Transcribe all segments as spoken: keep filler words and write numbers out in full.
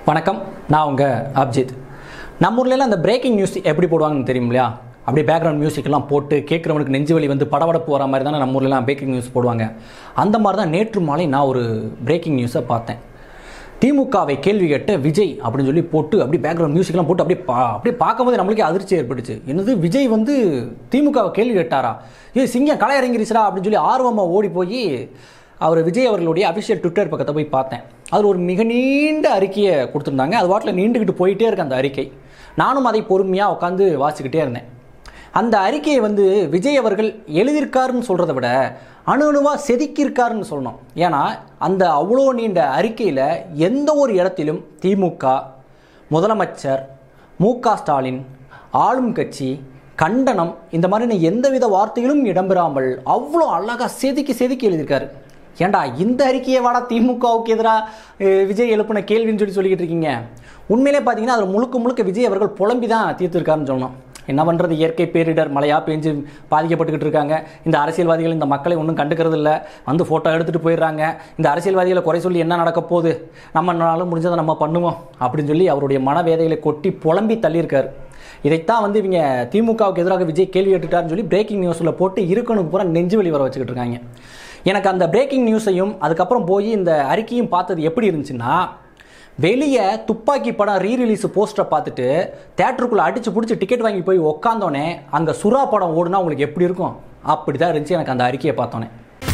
வணக்கம், நான் உங்கள் அப்ஜித். நம்ம ஊர்லலாம் அந்த பிரேக்கிங் நியூஸ் எப்படி போடுவாங்கன்னு தெரியும் இல்லையா? அப்படியே பேக்ரவுண்ட் மியூசிக்லாம் போட்டு கேட்குறவனுக்கு நெஞ்சு வலி வந்து படபடப்பு வர மாதிரி தானே நம்ம ஊர்லலாம் பிரேக்கிங் நியூஸ் போடுவாங்க. அந்த மாதிரி தான் நேற்று மாலை நான் ஒரு பிரேக்கிங் நியூஸை பார்த்தேன். திமுகவை கேள்வி கேட்ட விஜய் அப்படின்னு சொல்லி போட்டு அப்படியே பேக்ரவுண்ட் மியூசிக்லாம் போட்டு அப்படியே பா அப்படியே பார்க்கும்போது நம்மளுக்கே அதிர்ச்சி ஏற்பட்டுச்சு. என்னது, விஜய் வந்து திமுகவை கேள்வி கேட்டாரா? ஏ சிங்கம் களை இறங்கிருச்சா அப்படின்னு சொல்லி ஆர்வமாக ஓடி போய் அவர் விஜய் அவர்களுடைய அஃபிஷியல் ட்விட்டர் பக்கத்தை போய் பார்த்தேன். அதில் ஒரு மிக நீண்ட அறிக்கையை கொடுத்துருந்தாங்க. அது வாட்டில் நீண்டுக்கிட்டு போயிட்டே இருக்கு அந்த அறிக்கை. நானும் அதை பொறுமையாக உட்காந்து வாசிக்கிட்டே இருந்தேன். அந்த அறிக்கையை வந்து விஜய் அவர்கள் எழுதியிருக்காருன்னு சொல்கிறத விட அணு அணுவாக செதுக்கியிருக்காருன்னு சொல்லணும். ஏன்னா அந்த அவ்வளோ நீண்ட அறிக்கையில் எந்த ஒரு இடத்திலும் திமுக, முதலமைச்சர், மு க ஸ்டாலின், ஆளும் கட்சி, கண்டனம் இந்த மாதிரி எந்தவித வார்த்தைகளும் இடம்பெறாமல் அவ்வளோ அழகாக செதுக்கி செதுக்கி எழுதியிருக்காரு. ஏண்டா இந்த அறிக்கையை வாடா திமுகவுக்கு எதிராக விஜய் எழுப்பின கேள்வின்னு சொல்லி சொல்லிக்கிட்டு இருக்கீங்க. உண்மையிலே பார்த்தீங்கன்னா அதில் முழுக்க முழுக்க விஜய் அவர்கள் புலம்பி தான் தீர்த்திருக்காருன்னு சொல்லணும். என்ன பண்ணுறது, இயற்கை பேரிடர் மழையாக பெஞ்சு பாதிக்கப்பட்டுக்கிட்டு இருக்காங்க. இந்த அரசியல்வாதிகள் இந்த மக்களை ஒன்றும் கண்டுக்கிறது இல்லை, வந்து ஃபோட்டோ எடுத்துகிட்டு போயிடுறாங்க. இந்த அரசியல்வாதிகளை குறை சொல்லி என்ன நடக்க போகுது, நம்மளாலும் முடிஞ்சதை நம்ம பண்ணுவோம் அப்படின்னு சொல்லி அவருடைய மனவேதைகளை கொட்டி புலம்பி தள்ளியிருக்காரு. இதைத்தான் வந்து இவங்க திமுகவுக்கு எதிராக விஜய் கேள்வி கேட்டுட்டாருன்னு சொல்லி பிரேக்கிங் நியூஸில் போட்டு இருக்கணும் பூரா நெஞ்சு வலி வர வச்சுக்கிட்டு இருக்காங்க. எனக்கு அந்த பிரேக்கிங் நியூஸையும் அதுக்கப்புறம் போய் இந்த அறிக்கையும் பார்த்தது எப்படி இருந்துச்சுன்னா, வெளியே துப்பாக்கி படம் ரீ ரிலீஸ் போஸ்டரை பார்த்துட்டு தேட்டருக்குள்ளே அடித்து பிடிச்சி டிக்கெட் வாங்கி போய் உக்காந்தோன்னே அங்கே சுறா படம் ஓடுனா உங்களுக்கு எப்படி இருக்கும், அப்படி தான் இருந்துச்சு எனக்கு அந்த அறிக்கையை பார்த்தோன்னே.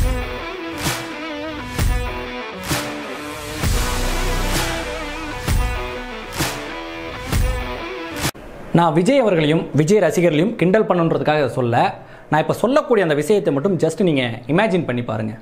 நான் விஜய் அவர்களையும் விஜய் ரசிகர்களையும் கிண்டல் பண்ணுன்றதுக்காக சொல்ல, நான் இப்போ சொல்லக்கூடிய அந்த விஷயத்தை மட்டும் ஜஸ்ட் நீங்கள் இமேஜின் பண்ணி பாருங்கள்.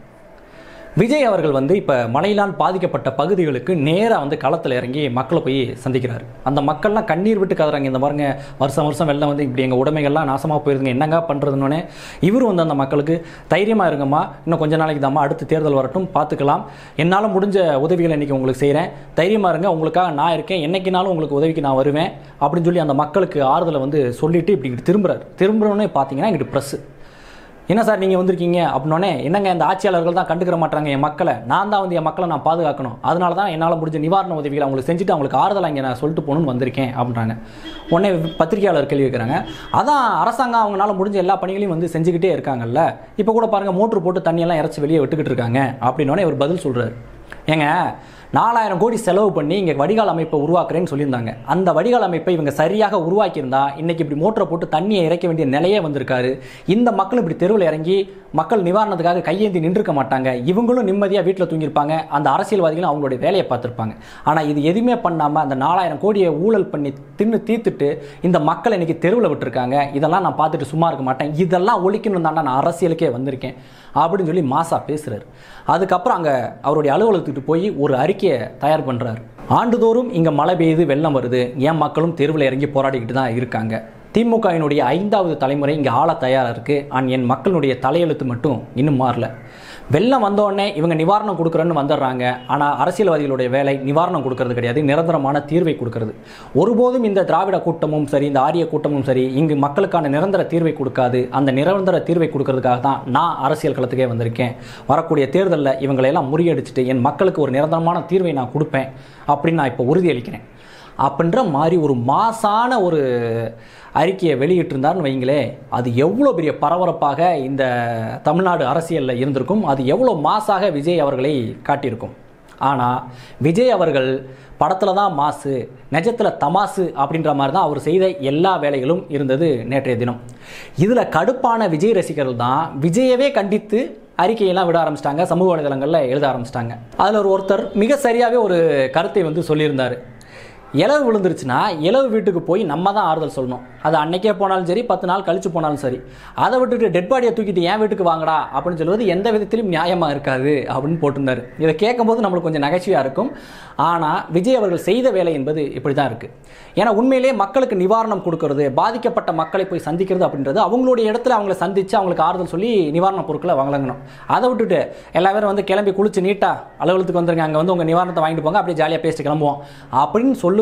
விஜய் அவர்கள் வந்து இப்போ மழையினால் பாதிக்கப்பட்ட பகுதிகளுக்கு நேராக வந்து களத்தில் இறங்கி மக்களை போய் சந்திக்கிறார். அந்த மக்கள்லாம் கண்ணீர் விட்டு கதறாங்க. இந்த பாருங்க, வருஷம் வருஷம் வெள்ளம் வந்து இப்படி எங்கள் உடைமைகள்லாம் நாசமாக போயிருதுங்க, என்னங்க பண்ணுறதுன்னொன்னே இவர் வந்து அந்த மக்களுக்கு தைரியமாக இருங்கம்மா, இன்னும் கொஞ்ச நாளைக்கு தாம்மா, அடுத்து தேர்தல் வரட்டும் பார்த்துக்கலாம், என்னால் முடிஞ்ச உதவிகளை இன்றைக்கி உங்களுக்கு செய்கிறேன், தைரியமாக இருங்க, உங்களுக்காக நான் இருக்கேன், என்னைக்குனாலும் உங்களுக்கு உதவிக்கு நான் வருவேன் அப்படின்னு சொல்லி அந்த மக்களுக்கு ஆறுதலை வந்து சொல்லிவிட்டு இப்படி இங்கிட்டு திரும்புகிறார். திரும்புகிறோன்னே பார்த்தீங்கன்னா இங்கிட்டு ப்ரெஸ்ஸு, என்ன சார் நீங்கள் வந்திருக்கீங்க அப்படின்னோடனே, என்னங்க இந்த ஆட்சியாளர்கள் தான் கண்டுக்கிற மாட்டாங்க என் மக்களை, நான் தான் வந்து என் மக்களை நான் பாதுகாக்கணும், அதனால தான் என்னால் முடிஞ்ச நிவாரண உதவிகளை அவங்களுக்கு செஞ்சுட்டு அவங்களுக்கு ஆறுதலாக இங்கே நான் சொல்லிட்டு போகணுன்னு வந்திருக்கேன் அப்படின்றாங்க. உடனே பத்திரிகையாளர் கேள்வி வைக்கிறாங்க, அதான் அரசாங்கம் அவங்களால முடிஞ்ச எல்லா பணிகளையும் வந்து செஞ்சுக்கிட்டே இருக்காங்கல்ல, இப்போ கூட பாருங்கள் மோட்ரு போட்டு தண்ணியெல்லாம் இறச்சி வெளியே விட்டுக்கிட்டு இருக்காங்க அப்படின்னோடனே இவர் பதில் சொல்கிறார், ஏங்க நாலாயிரம் கோடி செலவு பண்ணி இங்கே வடிகால் அமைப்பை உருவாக்குறேன்னு சொல்லியிருந்தாங்க. அந்த வடிகால் அமைப்பை இவங்க சரியாக உருவாக்கியிருந்தா இன்றைக்கி இப்படி மோட்டரை போட்டு தண்ணியை இறக்க வேண்டிய நிலையே வந்திருக்காரு. இந்த மக்கள் இப்படி தெருவில் இறங்கி மக்கள் நிவாரணத்துக்காக கையேந்தி நின்றுக்க மாட்டாங்க, இவங்களும் நிம்மதியாக வீட்டில் தூங்கியிருப்பாங்க, அந்த அரசியல்வாதிகளும் அவங்களுடைய வேலையை பார்த்துருப்பாங்க. ஆனால் இது எதுவுமே பண்ணாமல் அந்த நாலாயிரம் கோடியை ஊழல் பண்ணி தின்னு தீர்த்துட்டு இந்த மக்கள் இன்றைக்கி தெருவில் விட்டுருக்காங்க. இதெல்லாம் நான் பார்த்துட்டு சும்மா இருக்க மாட்டேன், இதெல்லாம் ஒழிக்கணும் தாண்டா நான் அரசியலுக்கே வந்திருக்கேன் அப்படின்னு சொல்லி மாசா பேசுகிறார். அதுக்கப்புறம் அங்கே அவருடைய அலுவலகத்துக்கு போய் ஒரு அறிக்கையை தயார் பண்ணுறாரு. ஆண்டுதோறும் இங்கே மழை பெய்யுது, வெள்ளம் வருது, என் மக்களும் தெருவில் இறங்கி போராடிக்கிட்டு தான் இருக்காங்க. திமுகவினுடைய ஐந்தாவது தலைமுறை இங்கே ஆள தயாராக இருக்குது. ஆனால் என் மக்களுடைய தலையெழுத்து மட்டும் இன்னும் மாறல. வெள்ளம் வந்தோடனே இவங்க நிவாரணம் கொடுக்குறேன்னு வந்துடுறாங்க. ஆனால் அரசியல்வாதிகளுடைய வேலை நிவாரணம் கொடுக்கறது கிடையாது, நிரந்தரமான தீர்வை கொடுக்கறது. ஒருபோதும் இந்த திராவிட கூட்டமும் சரி, இந்த ஆரிய கூட்டமும் சரி, இங்கு மக்களுக்கான நிரந்தர தீர்வை கொடுக்காது. அந்த நிரந்தர தீர்வை கொடுக்கறதுக்காக தான் நான் அரசியல் களத்துக்கே வந்திருக்கேன். வரக்கூடிய தேர்தலில் இவங்களையெல்லாம் முறியடிச்சுட்டு என் மக்களுக்கு ஒரு நிரந்தரமான தீர்வை நான் கொடுப்பேன் அப்படின்னு நான் இப்போ உறுதியளிக்கிறேன் அப்படின்ற மாதிரி ஒரு மாசான ஒரு அறிக்கையை வெளியிட்டிருந்தார்னு வைங்களே, அது எவ்வளோ பெரிய பரபரப்பாக இந்த தமிழ்நாடு அரசியலில் இருந்திருக்கும், அது எவ்வளோ மாசாக விஜய் அவர்களை காட்டியிருக்கும். ஆனால் விஜய் அவர்கள் படத்தில் தான் மாசு, நிஜத்தில் தமாசு அப்படின்ற மாதிரி தான் அவர் செய்த எல்லா வேலைகளும் இருந்தது நேற்றைய தினம். இதில் கடுப்பான விஜய் ரசிகர்கள் தான் விஜயவே கண்டித்து அறிக்கையெல்லாம் விட ஆரம்பிச்சிட்டாங்க, சமூக வலைதளங்களில் எழுத ஆரம்பிச்சிட்டாங்க. அதில் ஒரு ஒருத்தர் மிக சரியாகவே ஒரு கருத்தை வந்து சொல்லியிருந்தார். இலவு விழுந்துருச்சுன்னா இலவு வீட்டுக்கு போய் நம்ம தான் ஆறுதல் சொல்லணும். அது அன்னைக்கே போனாலும் சரி, பத்து நாள் கழிச்சு போனாலும் சரி. அதை விட்டுட்டு டெட் பாடியை தூக்கிட்டு என் வீட்டுக்கு வாங்கடா அப்படின்னு சொல்லுவது எந்த விதத்திலும் நியாயமாக இருக்காது அப்படின்னு போட்டிருந்தார். இதை கேட்கும்போது நம்மளுக்கு கொஞ்சம் நகைச்சுவையாக இருக்கும். ஆனால் விஜய் அவர்கள் செய்த வேலை என்பது இப்படி தான் இருக்குது. ஏன்னா உண்மையிலேயே மக்களுக்கு நிவாரணம் கொடுக்கறது, பாதிக்கப்பட்ட மக்களை போய் சந்திக்கிறது அப்படின்றது அவங்களுடைய இடத்துல அவங்கள சந்தித்து அவங்களுக்கு ஆறுதல் சொல்லி நிவாரண பொருட்களை வழங்கணும். அதை விட்டுட்டு எல்லா பேரும் வந்து கிளம்பி குளிச்சு நீட்டாக அலுவலகத்துக்கு வந்துருங்க, அங்கே வந்து உங்கள் நிவாரணத்தை வாங்கிட்டு போங்க, அப்படியே ஜாலியாக பேசிட்டு கிளம்புவோம் அப்படின்னு சொல்லுவது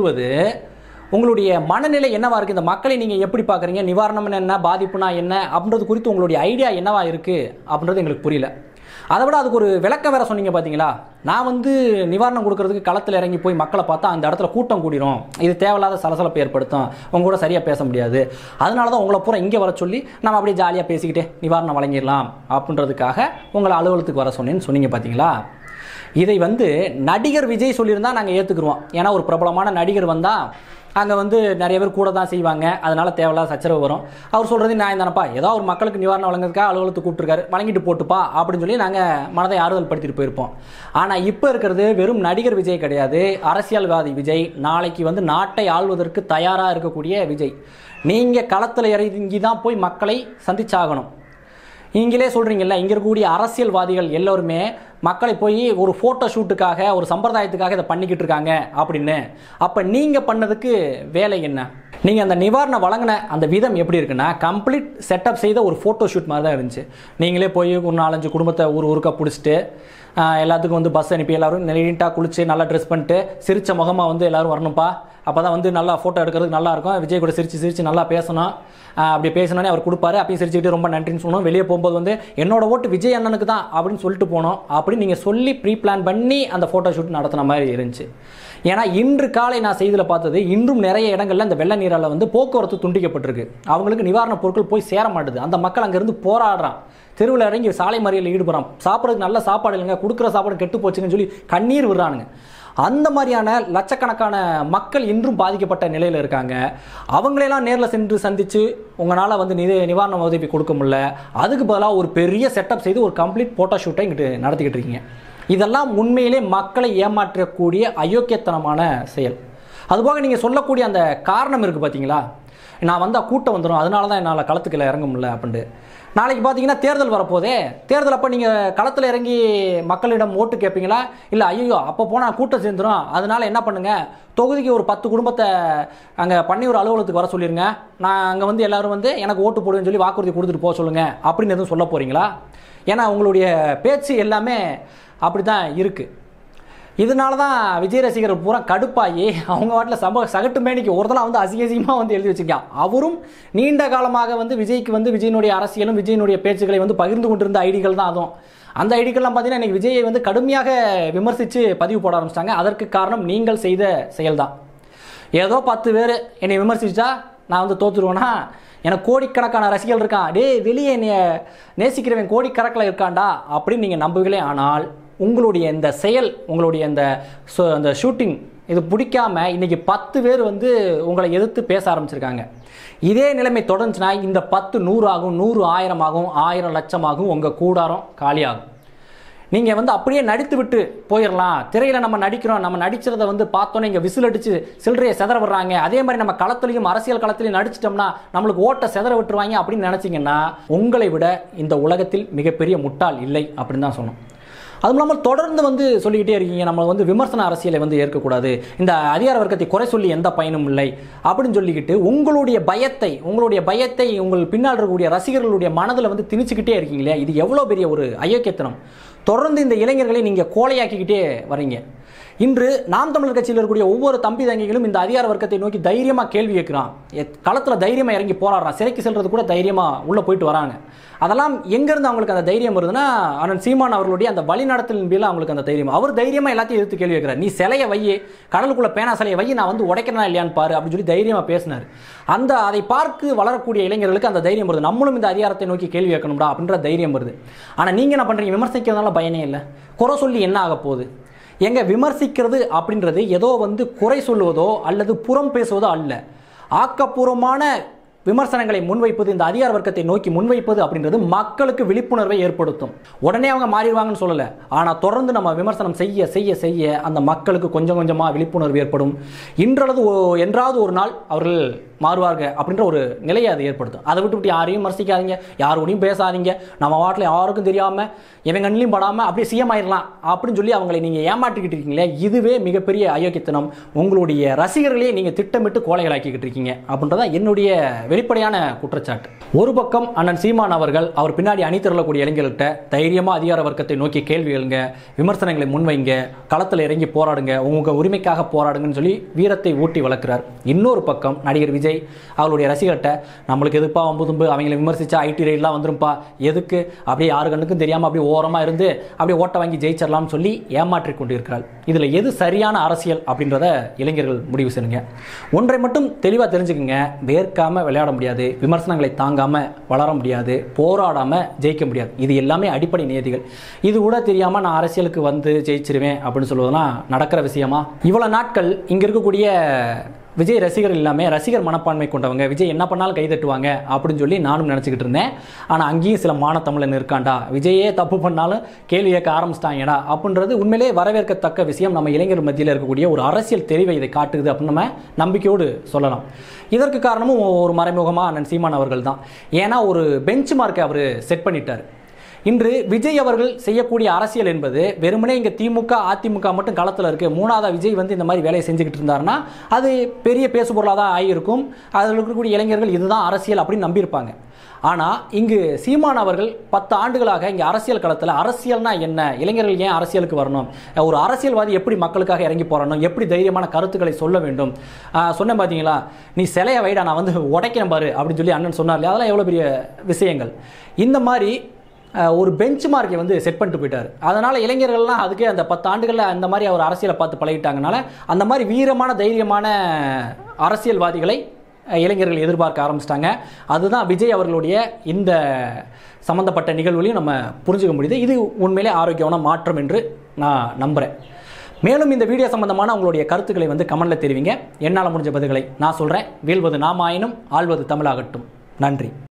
உங்களுடைய மனநிலை என்னவா இருக்குது, இந்த மக்களை நீங்கள் எப்படி பார்க்குறீங்க, நிவாரணம் என்ன, பாதிப்புனா என்ன அப்படின்றது குறித்து உங்களுடைய ஐடியா என்னவா இருக்குது அப்படின்றது எங்களுக்கு புரியல. அதை விட அதுக்கு ஒரு விளக்கம் வேற சொன்னீங்க பார்த்தீங்களா. நான் வந்து நிவாரணம் கொடுக்கறதுக்கு களத்தில் இறங்கி போய் மக்களை பார்த்தா அந்த இடத்துல கூட்டம் கூடிரும், இது தேவையில்லாத சலசலப்பு ஏற்படுத்தும், உங்க கூட சரியாக பேச முடியாது, அதனால தான் உங்களை பூரா இங்கே வர சொல்லி நம்ம அப்படியே ஜாலியாக பேசிக்கிட்டே நிவாரணம் வழங்கிடலாம் அப்படின்றதுக்காக உங்களை அலுவலகத்துக்கு வர சொன்னேன்னு சொன்னீங்க பார்த்தீங்களா. இதை வந்து நடிகர் விஜய் சொல்லியிருந்தால் நாங்கள் ஏற்றுக்குருவோம். ஏன்னா ஒரு பிரபலமான நடிகர் வந்தால் அங்கே வந்து நிறைய பேர் கூட தான் செய்வாங்க, அதனால் தேவையில்லாத சச்சரவு வரும். அவர் சொல்கிறது நியாயம் தானப்பா, ஏதோ ஒரு மக்களுக்கு நிவாரணம் வழங்குறதுக்காக அலுவலகத்துக்கு கூப்பிட்டுருக்காரு, வழங்கிட்டு போட்டுப்பா அப்படின்னு சொல்லி நாங்கள் மனதை ஆறுதல் படுத்திட்டு போயிருப்போம். ஆனால் இப்போ இருக்கிறது வெறும் நடிகர் விஜய் கிடையாது, அரசியல்வாதி விஜய், நாளைக்கு வந்து நாட்டை ஆள்வதற்கு தயாராக இருக்கக்கூடிய விஜய். நீங்கள் களத்தில் இறங்கி தான் போய் மக்களை சந்திச்சாகணும். நீங்களே சொல்கிறீங்கல்ல, இங்கே இருக்கக்கூடிய அரசியல்வாதிகள் எல்லோருமே மக்களை போய் ஒரு ஃபோட்டோ ஷூட்டுக்காக ஒரு சம்பிரதாயத்துக்காக இதை பண்ணிக்கிட்டு இருக்காங்க அப்படின்னு. அப்போ நீங்கள் பண்ணதுக்கு வேலை என்ன? நீங்கள் அந்த நிவாரணம் வழங்கின அந்த விதம் எப்படி இருக்குன்னா, கம்ப்ளீட் செட்டப் செய்த ஒரு ஃபோட்டோ ஷூட் மாதிரி தான் இருந்துச்சு. நீங்களே போய் ஒரு நாலஞ்சு குடும்பத்தை ஊர் ஊருக்காக பிடிச்சிட்டு எல்லாத்துக்கும் வந்து பஸ் அனுப்பி எல்லோரும் நீட்டாக குளிச்சு நல்லா ட்ரெஸ் பண்ணிட்டு சிரித்த முகமாக வந்து எல்லோரும் வரணும்ப்பா, அப்போ தான் வந்து நல்லா ஃபோட்டோ எடுக்கிறதுக்கு நல்லாயிருக்கும், விஜய் கூட சிரித்து சிரித்து நல்லா பேசணும், அப்படி பேசணுன்னே அவர் கொடுப்பாரு, அப்பயும் சிரிச்சுக்கிட்டு ரொம்ப நன்றின்னு சொல்லணும். வெளியே போகும்போது வந்து என்னோட ஓட்டு விஜய் அண்ணனுக்கு தான் அப்படின்னு சொல்லிட்டு போனோம் அப்படின்னு நீங்கள் சொல்லி ப்ரீ பிளான் பண்ணி அந்த ஃபோட்டோ ஷூட் நடத்தின மாதிரி இருந்துச்சு. ஏன்னா இன்று காலை நான் செய்தியில் பார்த்தது, இன்றும் நிறைய இடங்களில் இந்த வெள்ள நீரால் வந்து போக்குவரத்து துண்டிக்கப்பட்டிருக்கு, அவங்களுக்கு நிவாரணப் பொருட்கள் போய் சேர மாட்டுது, அந்த மக்கள் அங்கேருந்து போராடுறான், தெருவில் இறங்கி சாலை மறியலில் ஈடுபடுறான், சாப்பிட்றதுக்கு நல்ல சாப்பாடு இல்லைங்க, கொடுக்குற சாப்பாடு கெட்டு போச்சுங்கன்னு சொல்லி கண்ணீர் விடுறானுங்க. அந்த மாதிரியான லட்சக்கணக்கான மக்கள் இன்றும் பாதிக்கப்பட்ட நிலையில் இருக்காங்க. அவங்களெல்லாம் நேரில் சென்று சந்தித்து உங்களால் வந்து நிதி நிவாரண உதவி கொடுக்க முடியல, அதுக்கு பதிலாக ஒரு பெரிய செட்டப் செய்து ஒரு கம்ப்ளீட் ஃபோட்டோ ஷூட்டை இங்கிட்டு நடத்திக்கிட்டு இருக்கீங்க. இதெல்லாம் உண்மையிலே மக்களை ஏமாற்றக்கூடிய அயோக்கியத்தனமான செயல். அதுபோக நீங்கள் சொல்லக்கூடிய அந்த காரணம் இருக்குது பார்த்தீங்களா, நான் வந்தால் கூட்டம் வந்துடும், அதனால தான் என்னால் களத்துக்குள்ள இறங்க முடியல அப்படின்ட்டு. நாளைக்கு பார்த்தீங்கன்னா தேர்தல் வரப்போதே, தேர்தல் அப்போ நீங்கள் களத்தில் இறங்கி மக்களிடம் ஓட்டு கேட்பீங்களா? இல்லை ஐயோ அப்போ போனால் கூட்டம் சேர்ந்துடும், அதனால் என்ன பண்ணுங்கள், தொகுதிக்கு ஒரு பத்து குடும்பத்தை அங்கே பன்னியூர் அலுவலகத்துக்கு வர சொல்லிடுங்க, நான் அங்கே வந்து எல்லோரும் வந்து எனக்கு ஓட்டு போடுவேன்னு சொல்லி வாக்குறுதி கொடுத்துட்டு போக சொல்லுங்கள் அப்படின்னு எதுவும் சொல்ல போகிறீங்களா? ஏன்னா உங்களுடைய பேச்சு எல்லாமே அப்படி தான் இருக்குது. இதனால தான் விஜய் ரசிகர்கள் பூரா கடுப்பாகி அவங்க வாட்டில் சம சகட்டு மேனிக்கு ஒருத்தலாம் வந்து அசிங்கசியமாக வந்து எழுதி வச்சுருக்கான். அவரும் நீண்ட காலமாக வந்து விஜய்க்கு வந்து விஜயனுடைய அரசியலும் விஜயனுடைய பேச்சுக்களை வந்து பகிர்ந்து கொண்டிருந்த ஐடிகள் தான். அதுவும் அந்த ஐடிகள்லாம் பார்த்தீங்கன்னா இன்றைக்கி விஜயை வந்து கடுமையாக விமர்சித்து பதிவு போட ஆரம்பிச்சிட்டாங்க. அதற்கு காரணம் நீங்கள் செய்த செயல் தான். ஏதோ பத்து பேர் என்னை விமர்சித்தா நான் வந்து தோற்றுருவேன்னா, எனக்கு கோடிக்கணக்கான ரசிகர்கள் இருக்கான், டே வெளியே என்னை நேசிக்கிறவன் கோடிக்கணக்கில் இருக்காண்டா அப்படின்னு நீங்கள் நம்புவீங்களே. ஆனால் உங்களுடைய இந்த செயல், உங்களுடைய இந்த அந்த ஷூட்டிங் இது பிடிக்காம இன்றைக்கி பத்து பேர் வந்து உங்களை எதிர்த்து பேச ஆரம்பிச்சிருக்காங்க. இதே நிலைமை தொடர்ந்துச்சுன்னா இந்த பத்து நூறு ஆகும், நூறு ஆயிரம் ஆகும், ஆயிரம் லட்சம் ஆகும், உங்கள் கூடாரம் காலியாகும். நீங்கள் வந்து அப்படியே நடித்து விட்டு போயிடலாம், திரையில் நம்ம நடிக்கிறோம், நம்ம நடிக்கிறத வந்து பார்த்தோன்னே இங்கே விசில் அடித்து சில்லறையை செதற விடுறாங்க, அதே மாதிரி நம்ம களத்துலையும் அரசியல் களத்துலையும் நடிச்சிட்டோம்னா நம்மளுக்கு ஓட்டை செதற விட்டுருவாங்க அப்படின்னு நினச்சிங்கன்னா உங்களை விட இந்த உலகத்தில் மிகப்பெரிய முட்டாள் இல்லை அப்படின்னு தான் சொன்னோம். அதுவும் இல்லாமல் தொடர்ந்து வந்து சொல்லிக்கிட்டே இருக்கீங்க, நம்ம வந்து விமர்சன அரசியலை வந்து ஏற்கக்கூடாது, இந்த அதிகார வர்க்கத்தை குறை சொல்லி எந்த பயனும் இல்லை அப்படின்னு சொல்லிக்கிட்டு உங்களுடைய பயத்தை உங்களுடைய பயத்தை உங்கள் பின்னால் இருக்கக்கூடிய ரசிகர்களுடைய மனதில் வந்து திணிச்சுக்கிட்டே இருக்கீங்களே, இது எவ்வளோ பெரிய ஒரு அயோக்கியத்தனம். தொடர்ந்து இந்த இளைஞர்களை நீங்கள் கோலையாக்கிக்கிட்டே வரீங்க. இன்று நாம் தமிழர் கட்சியில் இருக்கக்கூடிய ஒவ்வொரு தம்பி தங்கிகளும் இந்த அதிகார வர்க்கத்தை நோக்கி தைரியமாக கேள்வி கேட்குறான், களத்தில் தைரியமாக இறங்கி போராடுறான், சிறைக்கு செல்றது கூட தைரியமாக உள்ளே போயிட்டு வராங்க. அதெல்லாம் எங்கேருந்து அவங்களுக்கு அந்த தைரியம் வருதுன்னா, அண்ணன் சீமான் அவர்களுடைய அந்த வழிநடத்தலின் பேரில் அவங்களுக்கு அந்த தைரியம். அவர் தைரியமாக எல்லாத்தையும் எதிர்த்து கேள்வி கேட்குறாரு, நீ சிலையை வையே, கடலுக்குள்ளே பேனா சிலையை வை, நான் வந்து உடைக்கிறனா இல்லையான்னு பாரு அப்படின்னு சொல்லி தைரியமாக பேசினார். அந்த அதை பார்த்து வளரக்கூடிய இளைஞர்களுக்கு அந்த தைரியம் வருது, நம்மளும் இந்த அதிகாரத்தை நோக்கி கேள்வி கேட்கணும்டா அப்படின்ற தைரியம் வருது. ஆனால் நீங்கள் என்ன பண்ணுறீங்க, விமர்சிக்கிறதுனால பயனே இல்லை, குறை சொல்லி என்ன ஆக போகுது? எங்க விமர்சிக்கிறது அப்படின்றது ஏதோ வந்து குறை சொல்லுவதோ அல்லது புறம் பேசுவதோ அல்ல. ஆக்கப்பூர்வமான விமர்சனங்களை முன்வைப்பது, இந்த அதிகார வர்க்கத்தை நோக்கி முன்வைப்பது அப்படின்றது மக்களுக்கு விழிப்புணர்வை ஏற்படுத்தும். உடனே அவங்க மாறிடுவாங்கன்னு சொல்லலை, ஆனால் தொடர்ந்து நம்ம விமர்சனம் செய்ய செய்ய செய்ய அந்த மக்களுக்கு கொஞ்சம் கொஞ்சமாக விழிப்புணர்வு ஏற்படும். இன்றளவு என்றாவது ஒரு நாள் அவர்கள் மாறுவார்கள் அப்படின்ற ஒரு நிலையை அது ஏற்படுத்தும். அதை விட்டு விட்டு யாரையும் விமர்சிக்காதீங்க, யாரோடையும் பேசாதீங்க, நம்ம வாட்டில் யாருக்கும் தெரியாமல் இவங்க கண்ணிலையும் படாமல் அப்படியே சிஎம் ஆயிடலாம் அப்படின்னு சொல்லி அவங்களை நீங்கள் ஏமாற்றிக்கிட்டு இருக்கீங்களே, இதுவே மிகப்பெரிய அயோக்கியத்தனம். உங்களுடைய ரசிகர்களே நீங்கள் திட்டமிட்டு கோலைகளாக்கிக்கிட்டு இருக்கீங்க அப்படின்றதான் என்னுடைய வெளிப்படையான குற்றச்சாட்டு. ஒரு பக்கம் அண்ணன் சீமான் அவர்கள் அவர் பின்னாடி அணி திரளக்கூடிய இளைஞர்கள்ட்ட தைரியமாக அதிகார வர்க்கத்தை நோக்கி கேள்வி எழுங்க, விமர்சனங்களை முன்வைங்க, களத்தில் இறங்கி போராடுங்க, உங்க உரிமைக்காக போராடுங்கன்னு சொல்லி வீரத்தை ஊட்டி வளர்க்கிறார். இன்னொரு பக்கம் நடிகர் விஜய் அவருடைய ரசிகர்கிட்ட நம்மளுக்கு எதுப்பா அம்புதும்பு, அவங்களை விமர்சிச்சா ஐடி ரைட்லாம் வந்துரும்பா, எதுக்கு அப்படியே யாரு கண்ணுக்கும் தெரியாமல் அப்படியே ஓரமாக இருந்து அப்படியே ஓட்ட வாங்கி ஜெயிச்சிடலாம்னு சொல்லி ஏமாற்றி கொண்டிருக்கிறார். இதில் எது சரியான அரசியல் அப்படின்றத இளைஞர்கள் முடிவு செய்யுங்க. ஒன்றை மட்டும் தெளிவாக தெரிஞ்சுக்குங்க, வேர்க்காம விளையாட முடியாது, விமர்சனங்களை தாங்காம வளர முடியாது, போராடாம ஜெயிக்க முடியாது. இது எல்லாமே அடிப்படை நியதிகள். இது கூட தெரியாம நான் அரசியலுக்கு வந்து ஜெயிச்சிருவேன் அப்படின்னு சொல்வதெல்லாம் நடக்கிற விஷயமா? இவ்வளவு நாட்கள் இங்க இருக்கக்கூடிய விஜய் ரசிகர்கள் எல்லாமே ரசிகர் மனப்பான்மை கொண்டவங்க, விஜய் என்ன பண்ணாலும் கைதட்டுவாங்க அப்படின்னு சொல்லி நானும் நினச்சிக்கிட்டு இருந்தேன். ஆனால் அங்கேயும் சில மானத்தமிழன் இருக்காண்டா, விஜயே தப்பு பண்ணாலும் கேள்வி கேட்க ஆரம்பிச்சிட்டாங்கடா அப்படின்றது உண்மையிலே வரவேற்கத்தக்க விஷயம். நம்ம இளைஞர் மத்தியில் இருக்கக்கூடிய ஒரு அரசியல் தெரிவை இதை காட்டுது அப்படின்னு நம்ம நம்பிக்கையோடு சொல்லலாம். இதற்கு காரணமும் ஒரு மறைமுகமாக அண்ணன் சீமான் அவர்கள் தான். ஏன்னா ஒரு பெஞ்ச் மார்க்கை அவர் செட் பண்ணிட்டார். இன்று விஜய் அவர்கள் செய்யக்கூடிய அரசியல் என்பது வெறுமனே இங்கே திமுக அதிமுக மட்டும் களத்தில் இருக்குது, மூணாவது விஜய் வந்து இந்த மாதிரி வேலையை செஞ்சுக்கிட்டு இருந்தாருன்னா அது பெரிய பேசுபொருளாக தான் ஆகியிருக்கும். அதில் இருக்கக்கூடிய இளைஞர்கள் இதுதான் அரசியல் அப்படின்னு நம்பியிருப்பாங்க. ஆனால் இங்கு சீமான் அவர்கள் பத்து ஆண்டுகளாக இங்கே அரசியல் களத்தில் அரசியல்னா என்ன, இளைஞர்கள் ஏன் அரசியலுக்கு வரணும், ஒரு அரசியல்வாதி எப்படி மக்களுக்காக இறங்கி போறணும், எப்படி தைரியமான கருத்துக்களை சொல்ல வேண்டும், சொன்ன பார்த்தீங்களா, நீ சிலையை வைடா நான் வந்து உடைக்கிறேன் பாரு அப்படின்னு சொல்லி அண்ணன் சொன்னார். அதெல்லாம் எவ்வளோ பெரிய விஷயங்கள். இந்த மாதிரி ஒரு பெஞ்ச் மார்க்கை வந்து செட் பண்ணிட்டு போயிட்டார். அதனால் இளைஞர்கள்லாம் அதுக்கே அந்த பத்து ஆண்டுகளில் அந்த மாதிரி அவர் அரசியலை பார்த்து பழகிட்டாங்கனால அந்த மாதிரி வீரமான தைரியமான அரசியல்வாதிகளை இளைஞர்கள் எதிர்பார்க்க ஆரம்பிச்சிட்டாங்க. அதுதான் விஜய் அவர்களுடைய இந்த சம்பந்தப்பட்ட நிகழ்வுகளையும் நம்ம புரிஞ்சுக்க முடியுது. இது உண்மையிலே ஆரோக்கியமான மாற்றம் என்று நான் நம்புகிறேன். மேலும் இந்த வீடியோ சம்பந்தமான உங்களுடைய கருத்துக்களை வந்து கமெண்ட்ல தெரிவிங்க. என்னால் முடிஞ்ச பதில்களை நான் சொல்கிறேன். வீழ்வது நாமாயினும் ஆள்வது தமிழாகட்டும். நன்றி.